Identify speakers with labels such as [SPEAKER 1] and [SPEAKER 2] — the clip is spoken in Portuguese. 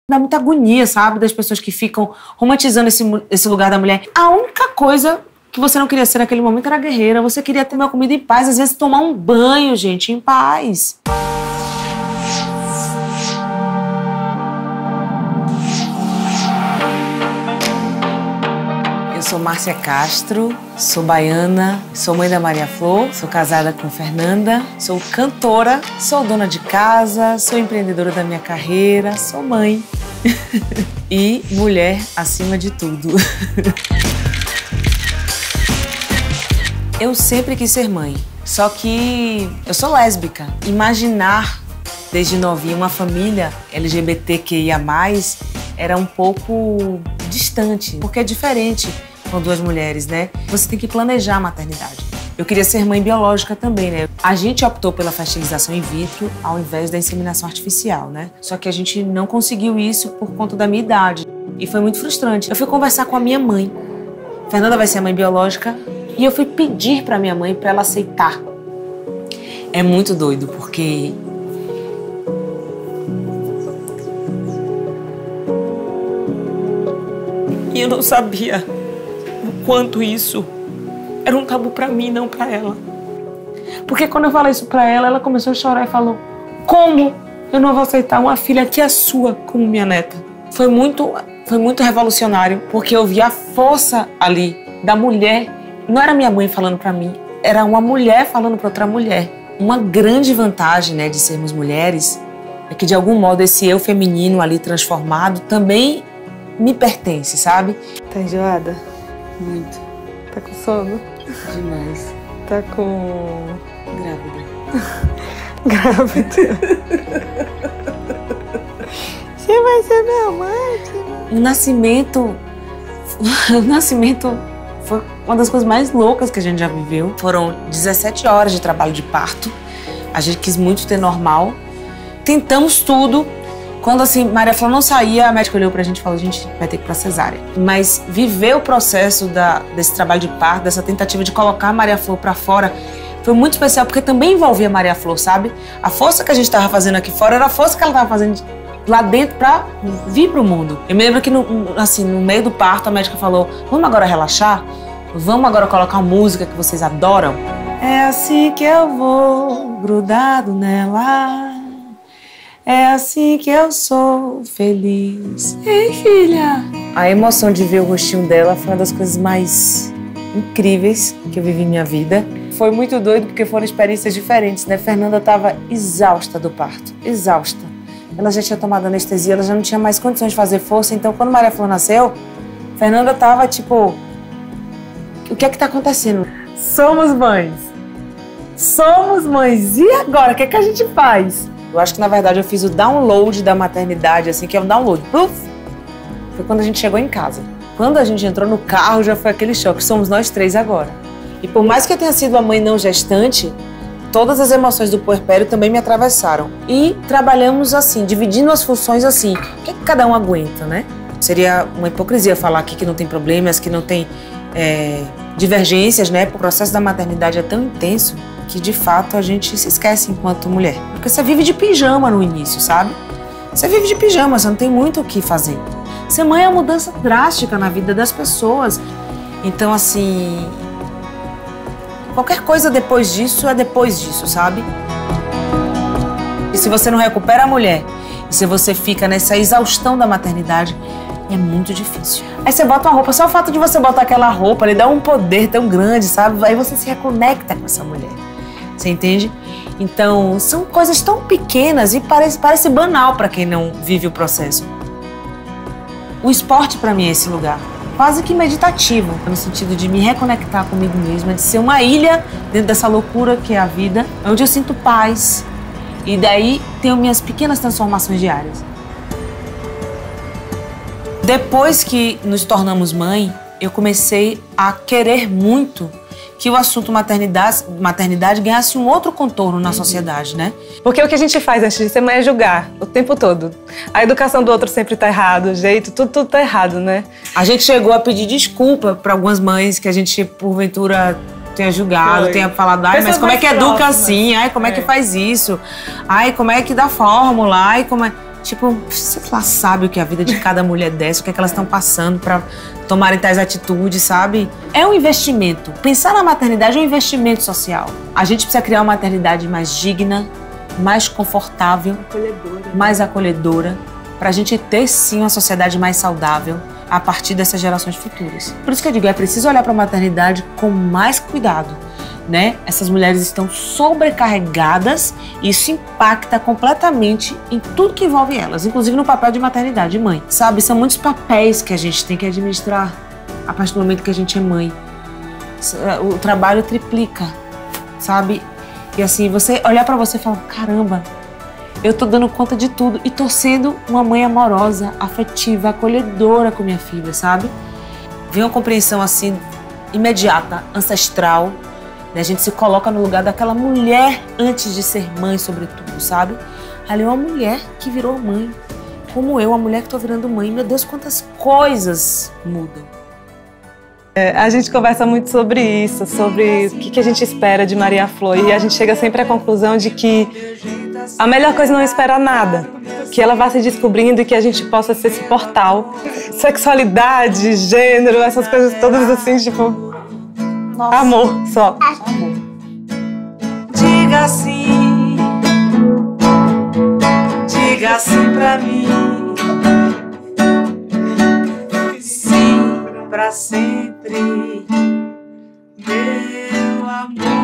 [SPEAKER 1] Dá muita agonia, sabe? Das pessoas que ficam romantizando esse lugar da mulher. A única coisa que você não queria ser naquele momento era guerreira. Você queria ter uma comida em paz, às vezes tomar um banho, gente, em paz. Eu sou Márcia Castro, sou baiana, sou mãe da Maria Flor, sou casada com Fernanda, sou cantora, sou dona de casa, sou empreendedora da minha carreira, sou mãe e mulher acima de tudo. Eu sempre quis ser mãe, só que eu sou lésbica. Imaginar desde novinha uma família LGBTQIA+, era um pouco distante, porque é diferente com duas mulheres, né? Você tem que planejar a maternidade. Eu queria ser mãe biológica também, né? A gente optou pela fertilização in vitro ao invés da inseminação artificial, né? Só que a gente não conseguiu isso por conta da minha idade. E foi muito frustrante. Eu fui conversar com a minha mãe. Fernanda vai ser a mãe biológica. E eu fui pedir pra minha mãe pra ela aceitar. É muito doido, porque e eu não sabia o quanto isso era um tabu pra mim, não pra ela. Porque quando eu falei isso pra ela, ela começou a chorar e falou: como eu não vou aceitar uma filha que é sua como minha neta? Foi muito revolucionário, porque eu vi a força ali da mulher. Não era minha mãe falando pra mim, era uma mulher falando pra outra mulher. Uma grande vantagem, né, de sermos mulheres é que, de algum modo, esse eu feminino ali transformado também me pertence, sabe?
[SPEAKER 2] Tá enjoada?
[SPEAKER 1] Muito.
[SPEAKER 2] Tá com sono?
[SPEAKER 1] Demais.
[SPEAKER 2] Tá com...
[SPEAKER 1] Grávida.
[SPEAKER 2] Grávida. Você vai ser minha mãe?
[SPEAKER 1] O nascimento foi uma das coisas mais loucas que a gente já viveu. Foram 17 horas de trabalho de parto. A gente quis muito ter normal. Tentamos tudo. Quando, assim, Maria Flor não saía, a médica olhou pra gente e falou: a gente vai ter que ir pra cesárea. Mas viver o processo desse trabalho de parto, dessa tentativa de colocar a Maria Flor pra fora, foi muito especial, porque também envolvia a Maria Flor, sabe? A força que a gente tava fazendo aqui fora era a força que ela tava fazendo lá dentro pra vir pro mundo. Eu me lembro que, no meio do parto, a médica falou: vamos agora relaxar? Vamos agora colocar uma música que vocês adoram? É assim que eu vou, grudado nela. É assim que eu sou feliz. Ei, filha! A emoção de ver o rostinho dela foi uma das coisas mais incríveis que eu vivi em minha vida. Foi muito doido porque foram experiências diferentes, né? Fernanda estava exausta do parto, exausta. Ela já tinha tomado anestesia, ela já não tinha mais condições de fazer força. Então, quando Maria Flor nasceu, Fernanda estava tipo: o que é que tá acontecendo? Somos mães. Somos mães. E agora? O que é que a gente faz? Eu acho que, na verdade, eu fiz o download da maternidade, assim, que é um download. Puf! Foi quando a gente chegou em casa. Quando a gente entrou no carro, já foi aquele choque. Somos nós três agora. E por mais que eu tenha sido a mãe não gestante, todas as emoções do puerpério também me atravessaram. E trabalhamos assim, dividindo as funções assim. O que é que cada um aguenta, né? Seria uma hipocrisia falar aqui que não tem problemas, que não tem divergências, né? O processo da maternidade é tão intenso que, de fato, a gente se esquece enquanto mulher. Porque você vive de pijama no início, sabe? Você vive de pijama, você não tem muito o que fazer. Ser mãe é uma mudança drástica na vida das pessoas. Então, assim, qualquer coisa depois disso é depois disso, sabe? E se você não recupera a mulher, e se você fica nessa exaustão da maternidade, é muito difícil. Aí você bota uma roupa, só o fato de você botar aquela roupa, ele dá um poder tão grande, sabe? Aí você se reconecta com essa mulher. Você entende? Então, são coisas tão pequenas e parece banal para quem não vive o processo. O esporte, para mim, é esse lugar. Quase que meditativo, no sentido de me reconectar comigo mesma, de ser uma ilha dentro dessa loucura que é a vida, onde eu sinto paz. E daí tenho minhas pequenas transformações diárias. Depois que nos tornamos mãe, eu comecei a querer muito que o assunto maternidade ganhasse um outro contorno na sociedade, né?
[SPEAKER 2] Porque o que a gente faz antes de ser mãe é julgar o tempo todo. A educação do outro sempre tá errado, o jeito, tudo tá errado, né?
[SPEAKER 1] A gente chegou a pedir desculpa para algumas mães que a gente, porventura, tenha julgado, tenha falado: ai, mas como é que educa assim? Ai, como é que faz isso? Ai, como é que dá fórmula? Ai, como é... Tipo, você lá sabe o que é a vida de cada mulher dessa, o que é que elas estão passando para tomarem tais atitudes, sabe? É um investimento. Pensar na maternidade é um investimento social. A gente precisa criar uma maternidade mais digna, mais confortável, mais acolhedora, para a gente ter, sim, uma sociedade mais saudável a partir dessas gerações futuras. Por isso que eu digo, é preciso olhar para a maternidade com mais cuidado, né? Essas mulheres estão sobrecarregadas e isso impacta completamente em tudo que envolve elas, inclusive no papel de maternidade e mãe, sabe? São muitos papéis que a gente tem que administrar a partir do momento que a gente é mãe. O trabalho triplica, sabe? E assim, você olhar pra você e falar, caramba, eu tô dando conta de tudo e tô sendo uma mãe amorosa, afetiva, acolhedora com minha filha, sabe? Vem uma compreensão assim, imediata, ancestral, né? A gente se coloca no lugar daquela mulher antes de ser mãe, sobretudo, sabe? Ali é uma mulher que virou mãe, como eu, uma mulher que tô virando mãe. Meu Deus, quantas coisas mudam.
[SPEAKER 2] A gente conversa muito sobre isso, sobre o que a gente espera de Maria Flor, e a gente chega sempre à conclusão de que a melhor coisa não é esperar nada, que ela vá se descobrindo e que a gente possa ser esse portal. Sexualidade, gênero, essas coisas todas assim, tipo... Nossa. Amor, só.
[SPEAKER 1] Amor. Diga sim pra mim, sim pra sempre, meu amor.